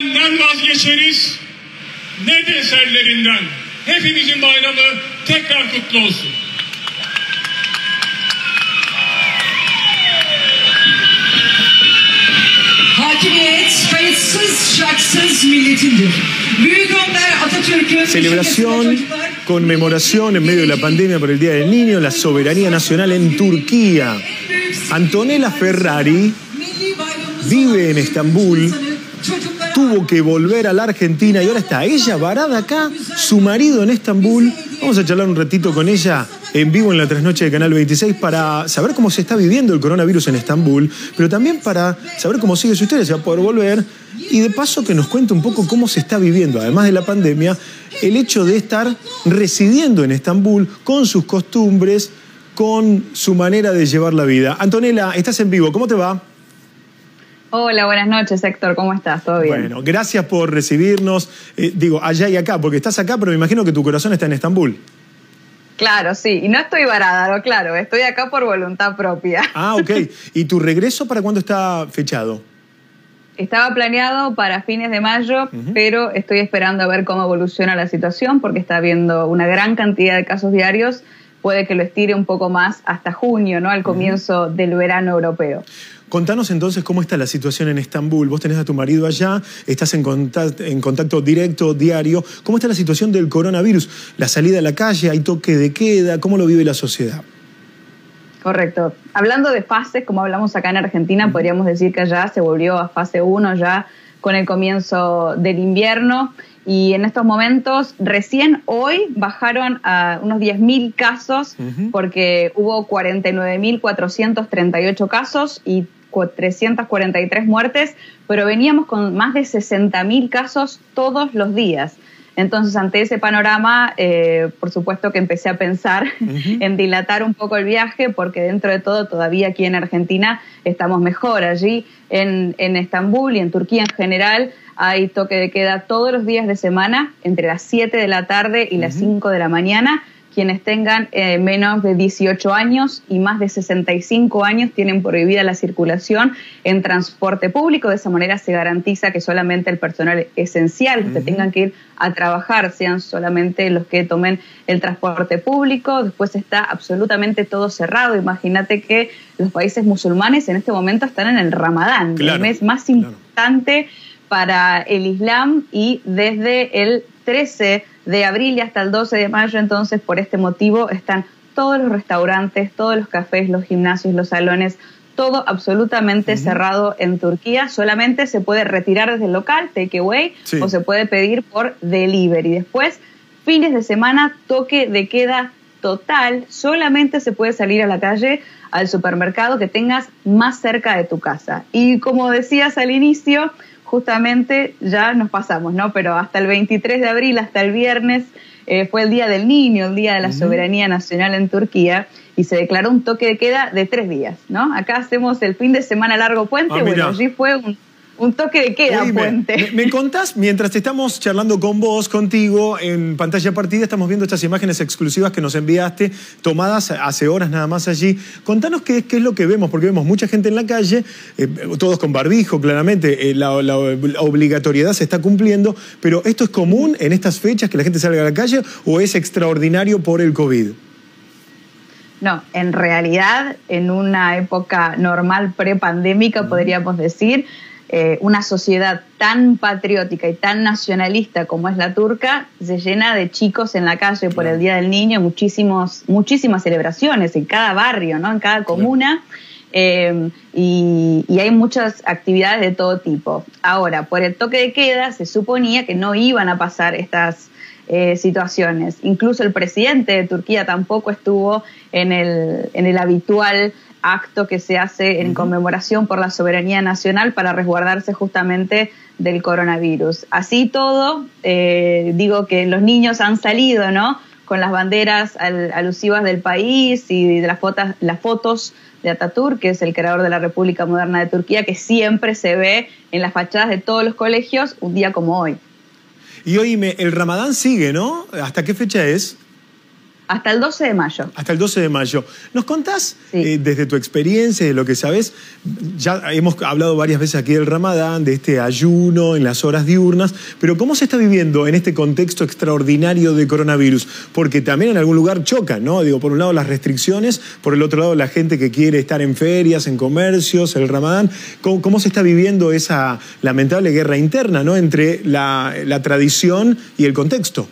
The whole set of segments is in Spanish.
Vazgeçeriz ne de eserlerinden. Hepimizin bayramı tekrar kutlu olsun. Hakimiyet kayıtsız şartsız milletindir. Büyük Önder Atatürk'ün... Celebración, conmemoración en medio de la pandemia por el Día del Niño, la soberanía nacional en Turquía. Antonella Ferrari vive en Estambul, tuvo que volver a la Argentina y ahora está ella varada acá, su marido en Estambul. Vamos a charlar un ratito con ella en vivo en la trasnoche de Canal 26 para saber cómo se está viviendo el coronavirus en Estambul, pero también para saber cómo sigue su historia, se va a poder volver y de paso que nos cuente un poco cómo se está viviendo, además de la pandemia, el hecho de estar residiendo en Estambul con sus costumbres, con su manera de llevar la vida. Antonella, estás en vivo, ¿cómo te va? Hola, buenas noches, Héctor. ¿Cómo estás? ¿Todo bien? Bueno, gracias por recibirnos. Digo, allá y acá, porque estás acá, pero me imagino que tu corazón está en Estambul. Claro, sí. Y no estoy varada, no, claro. Estoy acá por voluntad propia. Ah, ok. ¿Y tu regreso para cuándo está fechado? Estaba planeado para fines de mayo, pero estoy esperando a ver cómo evoluciona la situación, porque está habiendo una gran cantidad de casos diarios. Puede que lo estire un poco más hasta junio, ¿no? Al comienzo del verano europeo. Contanos entonces cómo está la situación en Estambul. Vos tenés a tu marido allá, estás en contacto directo, diario. ¿Cómo está la situación del coronavirus? La salida a la calle, hay toque de queda, ¿cómo lo vive la sociedad? Correcto. Hablando de fases, como hablamos acá en Argentina, podríamos decir que allá se volvió a fase 1 ya con el comienzo del invierno. Y en estos momentos, recién hoy bajaron a unos 10.000 casos porque hubo 49.438 casos y 343 muertes, pero veníamos con más de 60.000 casos todos los días. Entonces, ante ese panorama, por supuesto que empecé a pensar en dilatar un poco el viaje, porque dentro de todo, todavía aquí en Argentina estamos mejor. Allí en Estambul y en Turquía en general hay toque de queda todos los días de semana, entre las 7 de la tarde y las 5 de la mañana. Quienes tengan menos de 18 años y más de 65 años tienen prohibida la circulación en transporte público. De esa manera se garantiza que solamente el personal esencial que tengan que ir a trabajar sean solamente los que tomen el transporte público. Después está absolutamente todo cerrado. Imagínate que los países musulmanes en este momento están en el Ramadán, el mes más importante para el Islam, y desde el 13 de abril y hasta el 12 de mayo, entonces por este motivo están todos los restaurantes, todos los cafés, los gimnasios, los salones, todo absolutamente cerrado en Turquía. Solamente se puede retirar desde el local, takeaway, o se puede pedir por delivery. Después, fines de semana, toque de queda total. Solamente se puede salir a la calle, al supermercado que tengas más cerca de tu casa. Y como decías al inicio, justamente ya nos pasamos, ¿no? Pero hasta el 23 de abril, hasta el viernes, fue el Día del Niño, el Día de la Soberanía Nacional en Turquía, y se declaró un toque de queda de 3 días, ¿no? Acá hacemos el fin de semana largo puente, bueno, allí fue un toque de queda. Oye, puente. ¿Me contás, mientras estamos charlando con vos, contigo, en pantalla partida, estamos viendo estas imágenes exclusivas que nos enviaste, tomadas hace horas nada más allí. Contanos qué es lo que vemos, porque vemos mucha gente en la calle, todos con barbijo, claramente, la obligatoriedad se está cumpliendo, pero ¿esto es común en estas fechas que la gente salga a la calle o es extraordinario por el COVID? No, en realidad, en una época normal prepandémica, podríamos decir, una sociedad tan patriótica y tan nacionalista como es la turca se llena de chicos en la calle por el Día del Niño, muchísimas celebraciones en cada barrio, ¿no? En cada comuna, y hay muchas actividades de todo tipo. Ahora, por el toque de queda se suponía que no iban a pasar estas situaciones. Incluso el presidente de Turquía tampoco estuvo en el habitual acto que se hace en conmemoración por la soberanía nacional para resguardarse justamente del coronavirus. Así todo, digo que los niños han salido, ¿no?, con las banderas alusivas del país y de las fotos de Atatürk, que es el creador de la República Moderna de Turquía, que siempre se ve en las fachadas de todos los colegios un día como hoy. Y oíme, el Ramadán sigue, ¿no? ¿Hasta qué fecha es? Hasta el 12 de mayo. Hasta el 12 de mayo. ¿Nos contás, Sí. desde tu experiencia, de lo que sabés? Ya hemos hablado varias veces aquí del Ramadán, de este ayuno en las horas diurnas, pero ¿cómo se está viviendo en este contexto extraordinario de coronavirus? Porque también en algún lugar chocan, ¿no? Digo, por un lado las restricciones, por el otro lado la gente que quiere estar en ferias, en comercios, el Ramadán. ¿Cómo se está viviendo esa lamentable guerra interna, ¿no? Entre la tradición y el contexto?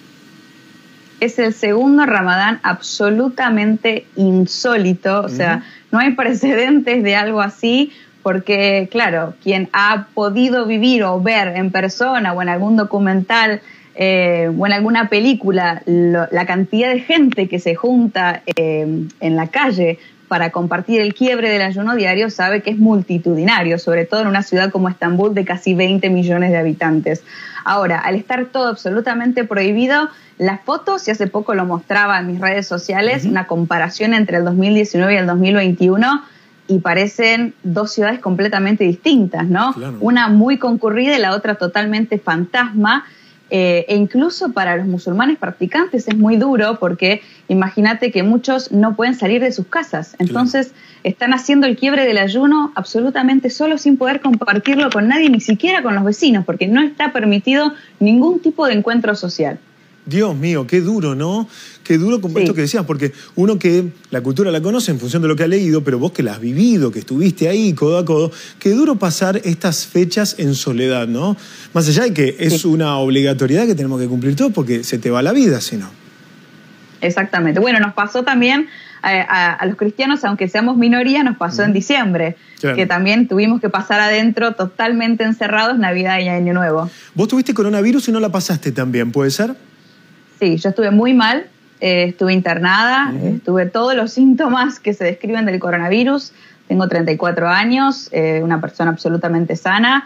Es el segundo Ramadán absolutamente insólito, o sea, no hay precedentes de algo así, porque, claro, quien ha podido vivir o ver en persona o en algún documental o en alguna película la cantidad de gente que se junta en la calle para compartir el quiebre del ayuno diario, sabe que es multitudinario, sobre todo en una ciudad como Estambul de casi 20 millones de habitantes. Ahora, al estar todo absolutamente prohibido, las fotos, y hace poco lo mostraba en mis redes sociales, una comparación entre el 2019 y el 2021, y parecen dos ciudades completamente distintas, ¿no? Claro. Una muy concurrida y la otra totalmente fantasma. E incluso para los musulmanes practicantes es muy duro porque imagínate que muchos no pueden salir de sus casas. Entonces están haciendo el quiebre del ayuno absolutamente solos sin poder compartirlo con nadie, ni siquiera con los vecinos, porque no está permitido ningún tipo de encuentro social. Dios mío, qué duro, ¿no? Qué duro con esto que decías, porque uno que la cultura la conoce en función de lo que ha leído, pero vos que la has vivido, que estuviste ahí codo a codo, qué duro pasar estas fechas en soledad, ¿no? Más allá de que es una obligatoriedad que tenemos que cumplir todos porque se te va la vida, si no. Exactamente. Bueno, nos pasó también a los cristianos, aunque seamos minoría, nos pasó en diciembre, que también tuvimos que pasar adentro totalmente encerrados Navidad y Año Nuevo. Vos tuviste coronavirus y no la pasaste también, ¿puede ser? Sí, yo estuve muy mal, estuve internada, tuve todos los síntomas que se describen del coronavirus. Tengo 34 años, una persona absolutamente sana,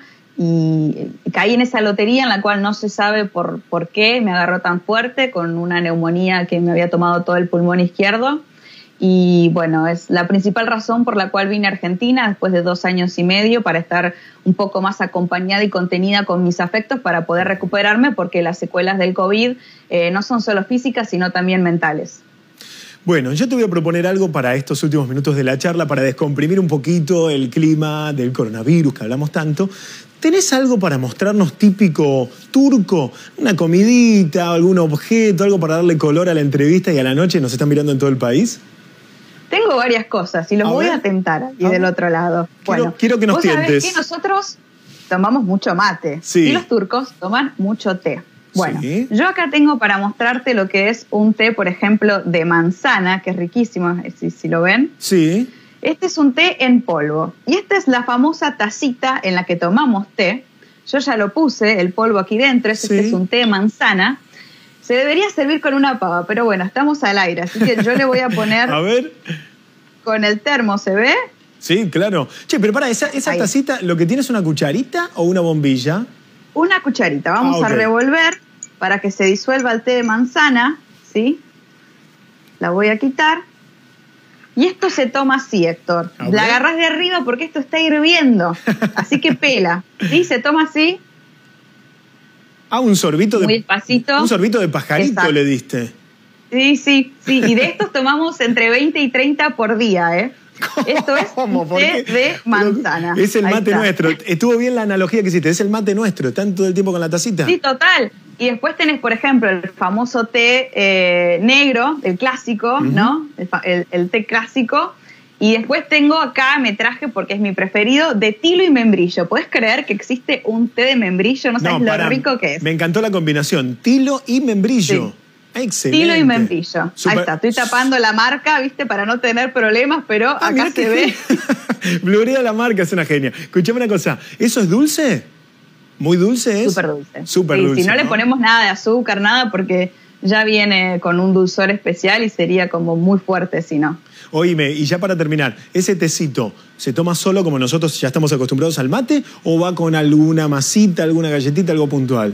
y caí en esa lotería en la cual no se sabe por qué me agarró tan fuerte, con una neumonía que me había tomado todo el pulmón izquierdo. Y bueno, es la principal razón por la cual vine a Argentina después de 2 años y medio, para estar un poco más acompañada y contenida con mis afectos para poder recuperarme, porque las secuelas del COVID no son solo físicas, sino también mentales. Bueno, yo te voy a proponer algo para estos últimos minutos de la charla, para descomprimir un poquito el clima del coronavirus que hablamos tanto. ¿Tenés algo para mostrarnos típico turco? ¿Una comidita, algún objeto, algo para darle color a la entrevista y a la noche? ¿Nos están mirando en todo el país? Tengo varias cosas y los voy a tentar aquí del otro lado. Quiero que nos tientes. Vos sabés que nosotros tomamos mucho mate y los turcos toman mucho té. Bueno, yo acá tengo para mostrarte lo que es un té, por ejemplo, de manzana, que es riquísimo, si lo ven. Sí. Este es un té en polvo y esta es la famosa tacita en la que tomamos té. Yo ya lo puse, el polvo aquí dentro, este es un té de manzana. Se debería servir con una pava, pero bueno, estamos al aire, así que yo le voy a poner... A ver. Con el termo, ¿se ve? Sí, claro. Che, pero para, ¿esa tacita lo que tiene es una cucharita o una bombilla? Una cucharita. Vamos a revolver para que se disuelva el té de manzana, ¿sí? La voy a quitar. Y esto se toma así, Héctor. La agarrás de arriba porque esto está hirviendo, así que pela. ¿Sí? Se toma así. Ah, un sorbito de... Muy despacito. Un sorbito de pajarito le diste. Sí. Y de estos tomamos entre 20 y 30 por día, ¿eh? Esto es té de manzana. Es el mate nuestro. Estuvo bien la analogía que hiciste. Es el mate nuestro. ¿Están todo el tiempo con la tacita? Sí, total. Y después tenés, por ejemplo, el famoso té negro, el clásico, ¿no? El té clásico. Y después tengo acá, me traje, porque es mi preferido, de tilo y membrillo. ¿Podés creer que existe un té de membrillo? No sabes lo rico que es. Me encantó la combinación. Tilo y membrillo. Sí. Excelente. Tilo y membrillo. Ahí está, estoy tapando la marca, ¿viste? Para no tener problemas, pero acá se ve. Blurea la marca, es una genia. Escuchame una cosa, ¿eso es dulce? ¿Muy dulce es? Súper dulce. Súper dulce. Si no le ponemos nada de azúcar, nada, porque ya viene con un dulzor especial y sería como muy fuerte si no. Oíme, y ya para terminar, ¿ese tecito se toma solo como nosotros ya estamos acostumbrados al mate o va con alguna masita, alguna galletita, algo puntual?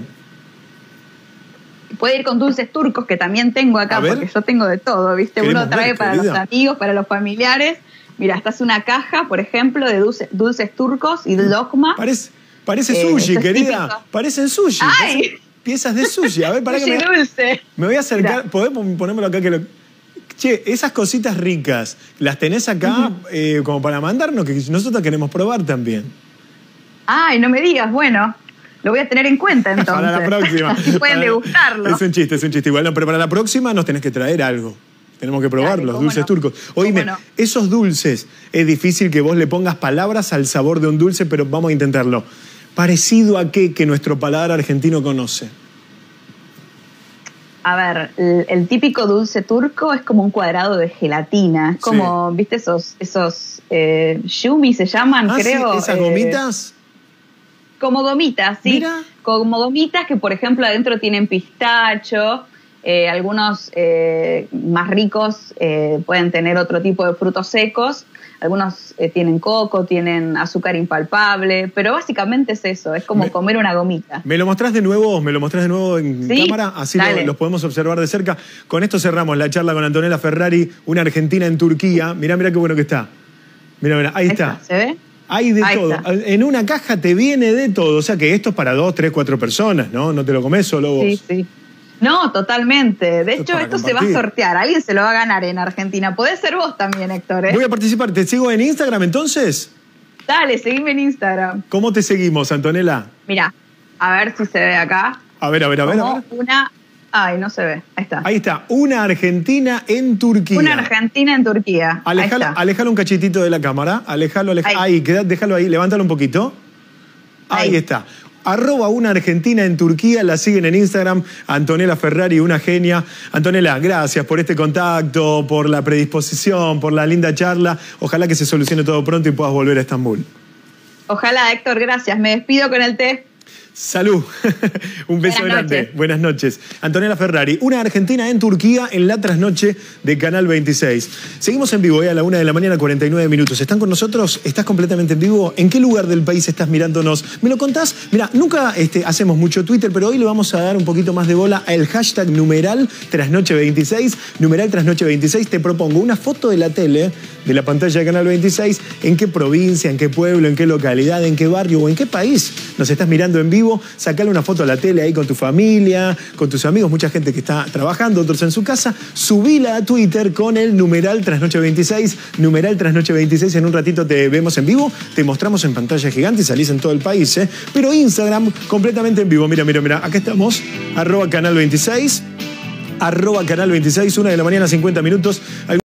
Puede ir con dulces turcos, que también tengo acá, porque yo tengo de todo, ¿viste? Uno trae para los amigos, para los familiares. Mira, esta es una caja, por ejemplo, de dulces turcos y lokma. Parece sushi, querida. Típico. Parecen sushi. ¡Ay! Piezas de sushi. A ver, para sushi que dulce. Me voy a acercar. ¿Podés ponérmelo acá? Che, esas cositas ricas, ¿las tenés acá como para mandarnos? Que nosotros queremos probar también. Ay, no me digas, bueno, lo voy a tener en cuenta entonces. Para la próxima. Pueden degustarlo. Es un chiste igual. No, pero para la próxima nos tenés que traer algo. Tenemos que probar los dulces turcos. Oíme, esos dulces, es difícil que vos le pongas palabras al sabor de un dulce, pero vamos a intentarlo. ¿Parecido a qué que nuestro paladar argentino conoce? A ver, el típico dulce turco es como un cuadrado de gelatina. Es como, ¿viste esos yumi se llaman, creo? ¿Sí? ¿Esas gomitas? Como gomitas, sí. Mira. Como gomitas que, por ejemplo, adentro tienen pistacho. Algunos más ricos pueden tener otro tipo de frutos secos. Algunos tienen coco, tienen azúcar impalpable, pero básicamente es eso, es como comer una gomita. ¿Me lo mostrás de nuevo en cámara? Así los podemos observar de cerca. Con esto cerramos la charla con Antonella Ferrari, una argentina en Turquía. Mirá qué bueno que está. Mirá, ahí está. ¿Se ve? Hay de todo. Está. En una caja te viene de todo. O sea que esto es para 2, 3, 4 personas, ¿no? No te lo comés solo vos. Sí. No, totalmente. De hecho, esto se va a sortear. Alguien se lo va a ganar en Argentina. Podés ser vos también, Héctor, ¿eh? Voy a participar. ¿Te sigo en Instagram entonces? Dale, seguime en Instagram. ¿Cómo te seguimos, Antonella? Mira, a ver si se ve acá. A ver. Ay, no se ve. Ahí está. Ahí está. Una argentina en Turquía. Una argentina en Turquía. Alejalo un cachitito de la cámara. Alejalo. Ahí, déjalo ahí. Levántalo un poquito. Ahí está. @una argentina en Turquía, la siguen en Instagram, Antonella Ferrari, una genia. Antonella, gracias por este contacto, por la predisposición, por la linda charla. Ojalá que se solucione todo pronto y puedas volver a Estambul. Ojalá, Héctor, gracias. Me despido con el té. Salud. Un beso grande. Buenas noches. Antonella Ferrari, una argentina en Turquía en la trasnoche de Canal 26. Seguimos en vivo, a la 1 de la mañana, 49 minutos. ¿Están con nosotros? ¿Estás completamente en vivo? ¿En qué lugar del país estás mirándonos? ¿Me lo contás? Mira, nunca hacemos mucho Twitter, pero hoy le vamos a dar un poquito más de bola al hashtag numeral trasnoche 26. Numeral trasnoche 26. Te propongo una foto de la tele, de la pantalla de Canal 26, en qué provincia, en qué pueblo, en qué localidad, en qué barrio o en qué país nos estás mirando en vivo. Sacale una foto a la tele ahí con tu familia, con tus amigos, mucha gente que está trabajando, otros en su casa. Subila a Twitter con el numeral trasnoche 26. Numeral trasnoche 26. En un ratito te vemos en vivo, te mostramos en pantalla gigante y salís en todo el país, ¿eh? Pero Instagram completamente en vivo. Mira. Acá estamos, @canal 26. @canal 26, 1 de la mañana, 50 minutos.